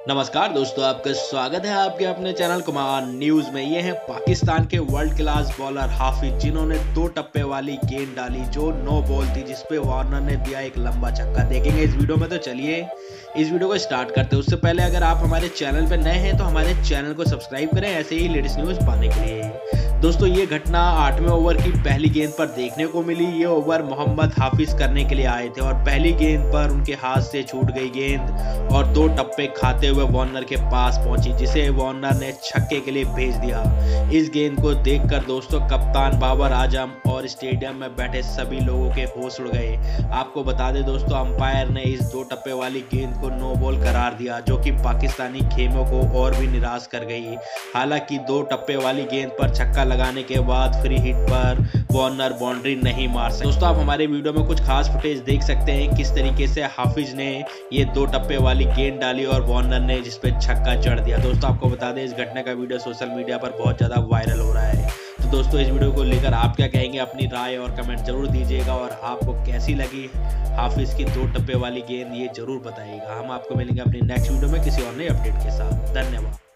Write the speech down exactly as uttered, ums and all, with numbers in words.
नमस्कार दोस्तों, आपका स्वागत है आपके अपने चैनल कुमार न्यूज में। ये हैं पाकिस्तान के वर्ल्ड क्लास बॉलर हाफिज, जिन्होंने दो टप्पे वाली गेंद डाली जो नो बॉल थी, जिसपे वार्नर ने दिया एक लंबा छक्का। देखेंगे इस वीडियो में, तो चलिए इस वीडियो को स्टार्ट करते हैं। उससे पहले अगर आप हमारे चैनल पर नए हैं तो हमारे चैनल को सब्सक्राइब करें ऐसे ही लेटेस्ट न्यूज पाने के लिए। दोस्तों, ये घटना आठवें ओवर की पहली गेंद पर देखने को मिली। ये ओवर मोहम्मद हाफिज करने के लिए आए थे और पहली गेंद पर उनके हाथ से छूट गई गेंद और दो टप्पे खाते हुए वार्नर के पास पहुंची, जिसे वार्नर ने छक्के के लिए भेज दिया। इस गेंद को देखकर दोस्तों कप्तान बाबर आजम और स्टेडियम में बैठे सभी लोगों के होश उड़ गए। आपको बता दें दोस्तों, अंपायर ने इस दो टप्पे वाली गेंद को नो बॉल करार दिया, जो कि पाकिस्तानी खेमों को और भी निराश कर गई। हालांकि दो टप्पे वाली गेंद पर छक्का लगाने के बाद फ्री हिट पर वार्नर बाउंड्री नहीं मार सके। दोस्तों, आप हमारे वीडियो में कुछ खास फुटेज देख सकते हैं किस तरीके से हाफिज ने ये दो टप्पे वाली गेंद डाली और वार्नर ने जिस पे छक्का जड़ दिया। दोस्तों, आपको बता दें इस घटना का वीडियो सोशल मीडिया पर बहुत ज़्यादा वायरल हो रहा है। तो दोस्तों, इस वीडियो को लेकर आप क्या कहेंगे, अपनी राय और कमेंट जरूर दीजिएगा और आपको कैसी लगी हाफिज की दो टप्पे वाली गेंद, ये जरूर बताइएगा। हम आपको मिलेंगे अपनी नेक्स्ट वीडियो में किसी और नए अपडेट के साथ। धन्यवाद।